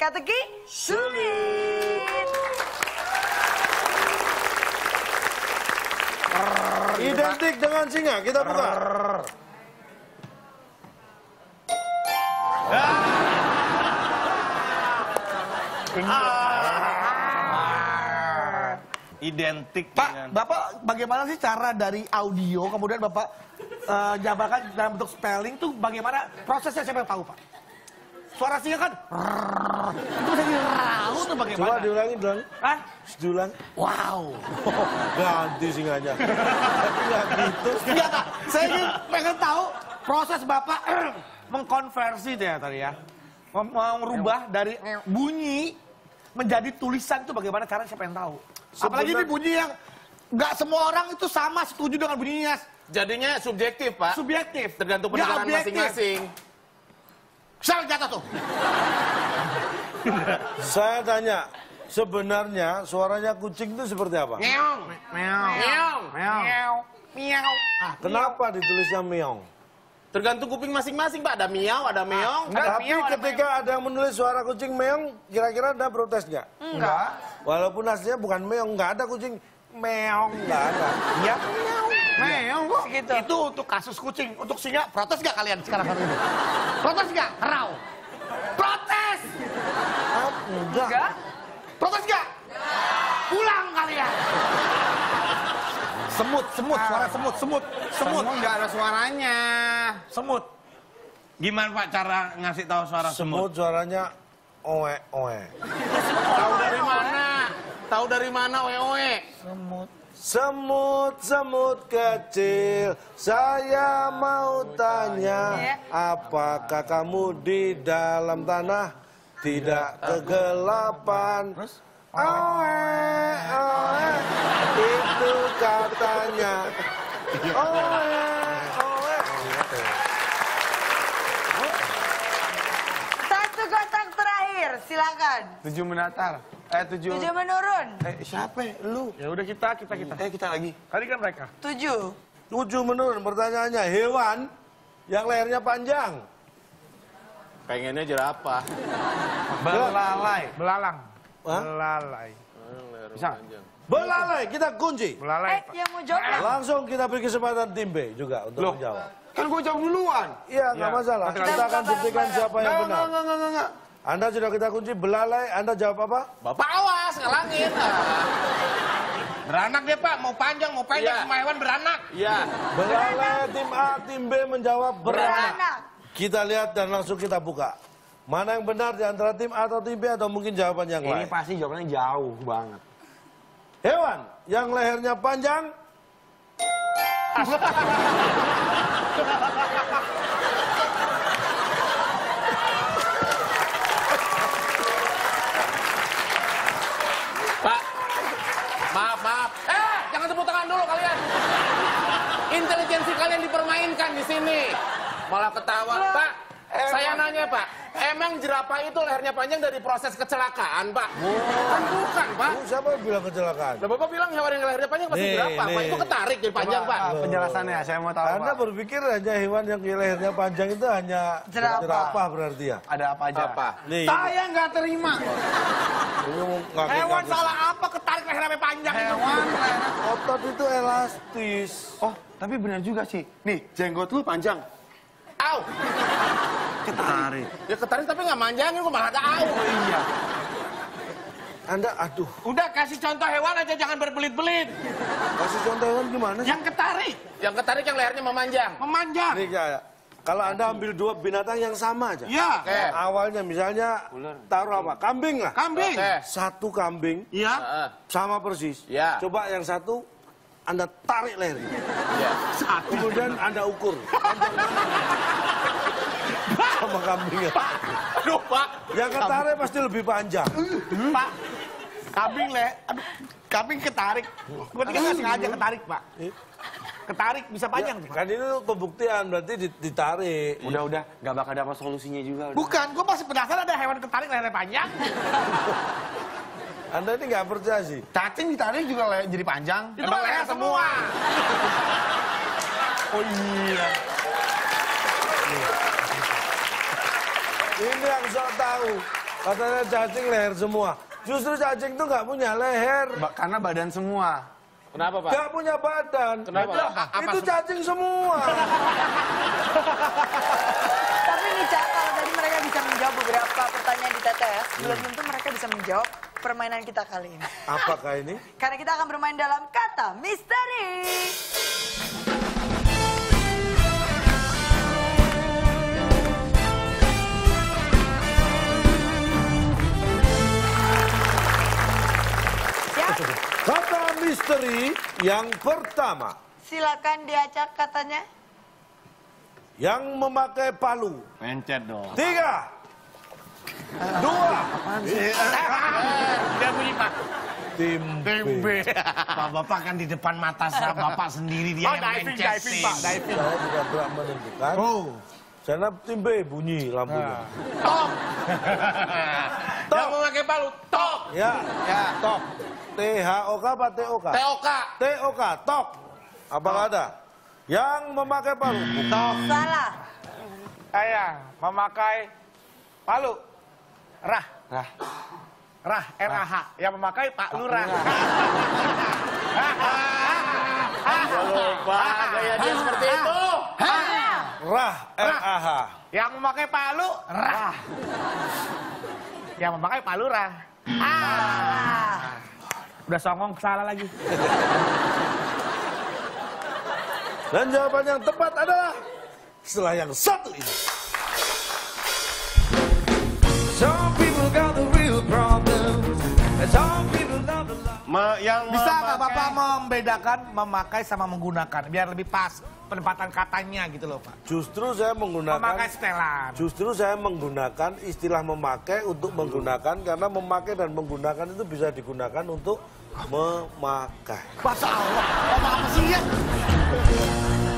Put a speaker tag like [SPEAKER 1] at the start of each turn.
[SPEAKER 1] teka-teki sulit.
[SPEAKER 2] Identik dengan singa, kita buka.
[SPEAKER 3] Identik
[SPEAKER 4] Pak,
[SPEAKER 3] dengan...
[SPEAKER 4] Bapak bagaimana sih cara dari audio kemudian Bapak jabarkan dalam bentuk spelling tuh bagaimana prosesnya, siapa yang tahu Pak? Suara singa kan itu bisa dirau tuh bagaimana?
[SPEAKER 2] Coba diulangi.
[SPEAKER 4] Hah?
[SPEAKER 2] Diulang.
[SPEAKER 4] Wow.
[SPEAKER 2] Ganti singanya. Tapi nggak gitu.
[SPEAKER 4] Enggak, Pak. Saya ingin pengen tahu proses Bapak mengkonversi deh tadi ya. Merubah dari bunyi menjadi tulisan itu bagaimana caranya, siapa yang tahu? Apalagi ini bunyi yang nggak semua orang itu sama setuju dengan bunyinya.
[SPEAKER 3] Jadinya subjektif, Pak.
[SPEAKER 4] Subjektif.
[SPEAKER 3] Tergantung
[SPEAKER 4] Nggak
[SPEAKER 3] pendengaran
[SPEAKER 4] objektif.
[SPEAKER 3] masing-masing.
[SPEAKER 4] Sel jatuh tuh.
[SPEAKER 2] Saya tanya, sebenarnya suaranya kucing itu seperti apa?
[SPEAKER 4] Meong. Meong.
[SPEAKER 3] Meong.
[SPEAKER 4] Meong. Meong.
[SPEAKER 2] Kenapa ditulisnya meong?
[SPEAKER 3] Tergantung kuping masing-masing, Pak. Ada miau, ada meong.
[SPEAKER 2] Tapi ketika ada yang menulis suara kucing meong, kira-kira ada protes nggak?
[SPEAKER 4] Enggak.
[SPEAKER 2] Walaupun aslinya bukan meong, nggak ada kucing meong, nggak ada.
[SPEAKER 4] Iya. Meong kok.
[SPEAKER 1] Segitu.
[SPEAKER 4] Itu untuk kasus kucing. Untuk singa, protes nggak kalian sekarang hari ini? Protes nggak? Kerau. Protes.
[SPEAKER 1] Enggak.
[SPEAKER 4] Protes nggak? Pulang kalian. Semut, suara semut.
[SPEAKER 3] Semut nggak ada suaranya.
[SPEAKER 4] Semut.
[SPEAKER 3] Gimana, Pak, cara ngasih tahu suara semut?
[SPEAKER 2] Semut suaranya oe oe.
[SPEAKER 3] Tahu dari mana? Tahu dari mana, oe-oe?
[SPEAKER 2] Semut kecil, saya mau tanya, apakah kamu di dalam tanah tidak kegelapan? Oe, oe, itu katanya. Oe, oe.
[SPEAKER 1] Satu kotak terakhir, silakan.
[SPEAKER 3] 7 mendatar. 7
[SPEAKER 1] 7 menurun.
[SPEAKER 2] Siapa? Lu?
[SPEAKER 4] Ya udah kita.
[SPEAKER 3] kita lagi.
[SPEAKER 4] Tadi kan mereka.
[SPEAKER 1] 7.
[SPEAKER 2] 7 menurun. Pertanyaannya, hewan yang lehernya panjang.
[SPEAKER 3] Pengennya jerapah.
[SPEAKER 4] Belalai. Belalang.
[SPEAKER 2] Hah?
[SPEAKER 4] Belalai.
[SPEAKER 3] Bisa.
[SPEAKER 2] Belalai, kita kunci.
[SPEAKER 4] Belalai.
[SPEAKER 1] Yang mau jawab?
[SPEAKER 2] Langsung kita beri kesempatan tim B juga untuk menjawab.
[SPEAKER 3] Kan gue jawab duluan.
[SPEAKER 2] Iya, nggak masalah. Kita akan buktikan siapa yang benar.
[SPEAKER 3] Enggak.
[SPEAKER 2] Anda sudah kita kunci belalai, Anda jawab apa?
[SPEAKER 3] Bapak awas, ngalangin. Beranak deh, Pak. Mau panjang, mau pendek, semua hewan beranak. Iya.
[SPEAKER 2] Belalai, tim A, tim B menjawab beranak.
[SPEAKER 1] Beranak.
[SPEAKER 2] Kita lihat dan langsung kita buka. Mana yang benar di antara tim A atau tim B atau mungkin jawaban yang lain?
[SPEAKER 3] Ini pasti jawabannya jauh banget.
[SPEAKER 2] Hewan yang lehernya panjang.
[SPEAKER 3] Pak, maaf. Jangan tepuk tangan dulu kalian. Intelijensi kalian dipermainkan di sini. Malah ketawa. Pak, saya nanya, Pak. Emang jerapah itu lehernya panjang dari proses kecelakaan, Pak? Kan bukan, Pak.
[SPEAKER 2] Siapa yang bilang kecelakaan?
[SPEAKER 3] Nah, Bapak bilang hewan yang lehernya panjang pasti
[SPEAKER 2] Nih,
[SPEAKER 3] jerapah, Pak.
[SPEAKER 2] nih.
[SPEAKER 3] Itu ketarik jadi panjang, Pak.
[SPEAKER 4] Penjelasannya saya mau tahu.
[SPEAKER 2] Anda berpikir hanya hewan yang lehernya panjang itu hanya jerapah berarti ya?
[SPEAKER 4] Ada apa aja?
[SPEAKER 3] Apa?
[SPEAKER 2] Nih,
[SPEAKER 4] Saya nggak terima.
[SPEAKER 2] ini mau ngaku-ngaku.
[SPEAKER 4] Hewan salah apa ketarik leher sampai panjang itu?
[SPEAKER 2] Otot itu elastis.
[SPEAKER 5] Oh, tapi benar juga sih. Nih, jenggot lu panjang.
[SPEAKER 3] Au!
[SPEAKER 5] Ketarik.
[SPEAKER 3] Ya ketarik tapi nggak manjangin, kok malah ada au.
[SPEAKER 5] Oh iya.
[SPEAKER 2] Anda, aduh,
[SPEAKER 3] Udah kasih contoh hewan aja, jangan berbelit-belit.
[SPEAKER 2] kasih contoh hewan gimana sih?
[SPEAKER 4] Yang ketarik,
[SPEAKER 3] Yang ketarik yang lehernya memanjang.
[SPEAKER 4] memanjang.
[SPEAKER 2] Nih, kayak, kalau Anda ambil 2 binatang yang sama aja.
[SPEAKER 4] Iya.
[SPEAKER 3] Oke.
[SPEAKER 2] Awalnya misalnya taruh apa? Kambing lah.
[SPEAKER 4] Kambing.
[SPEAKER 3] Oke.
[SPEAKER 2] Satu kambing
[SPEAKER 4] Iya.
[SPEAKER 3] Heeh.
[SPEAKER 2] sama persis.
[SPEAKER 3] Ya.
[SPEAKER 2] Coba yang satu Anda tarik lehernya.
[SPEAKER 3] Iya.
[SPEAKER 2] Kemudian Anda ukur. Sama kambingnya.
[SPEAKER 3] Aduh, Pak.
[SPEAKER 2] Yang ketarik pasti lebih panjang.
[SPEAKER 4] Pak, kambing kambing ketarik. Berarti kan nggak sengaja ketarik, Pak. Ketarik bisa panjang tuh, Pak.
[SPEAKER 2] Kan ini pembuktian berarti ditarik.
[SPEAKER 5] Udah, nggak bakal dapat solusinya juga. udah.
[SPEAKER 4] Bukan, gue masih penasaran ada hewan ketarik lehernya panjang.
[SPEAKER 2] Anda ini nggak percaya sih.
[SPEAKER 4] Cacing ditarik juga jadi panjang.
[SPEAKER 3] Itu kan leher semua.
[SPEAKER 4] Oh iya.
[SPEAKER 2] Ini yang sok tahu. Katanya cacing leher semua. Justru cacing tuh nggak punya leher.
[SPEAKER 5] Karena badan semua.
[SPEAKER 3] Kenapa, Pak?
[SPEAKER 2] Nggak punya badan.
[SPEAKER 3] Kenapa?
[SPEAKER 2] Itu,
[SPEAKER 3] Apa
[SPEAKER 2] itu cacing semua.
[SPEAKER 1] Tapi nih Cak, kalau tadi mereka bisa menjawab beberapa pertanyaan di TTS, belum tentu mereka bisa menjawab permainan kita kali ini.
[SPEAKER 2] Apakah ini?
[SPEAKER 1] Karena kita akan bermain dalam kata misteri. Siap?
[SPEAKER 2] Kata misteri yang pertama.
[SPEAKER 1] Silakan diacak katanya.
[SPEAKER 2] Yang memakai palu.
[SPEAKER 5] Pencet dong.
[SPEAKER 2] 3, 2,
[SPEAKER 5] Dia bunyi, Pak.
[SPEAKER 2] timbe.
[SPEAKER 4] Pak, Bapak kan di depan mata saya, Bapak sendiri dia yang
[SPEAKER 5] diving, Pak, diving.
[SPEAKER 2] Saya tidak berhak menentukan.
[SPEAKER 4] Oh.
[SPEAKER 2] Sana timbe bunyi lampunya.
[SPEAKER 3] Tok. Yang memakai palu, tok.
[SPEAKER 2] Ya, tok. THOK apa TOK?
[SPEAKER 3] TOK.
[SPEAKER 2] TOK, tok. Apakah ada? Yang memakai palu.
[SPEAKER 1] Salah.
[SPEAKER 4] Saya memakai palu. Rah. RAH. Yang memakai Pak Lurah.
[SPEAKER 3] Lupa, gaya dia seperti itu.
[SPEAKER 2] Rah, RAH.
[SPEAKER 4] Yang memakai palu, rah. Yang memakai palu, rah. Udah songong, salah lagi.
[SPEAKER 2] Dan jawaban yang tepat adalah setelah yang satu ini. Some people got the real problems, and some people love the love.
[SPEAKER 4] Bisa nggak Bapak membedakan memakai sama menggunakan? Biar lebih pas penempatan katanya gitu loh Pak.
[SPEAKER 2] Justru saya menggunakan.
[SPEAKER 4] Memakai setelan.
[SPEAKER 2] Justru saya menggunakan istilah memakai untuk menggunakan karena memakai dan menggunakan itu bisa digunakan untuk memakai.
[SPEAKER 4] Masya Allah, apa sih ya?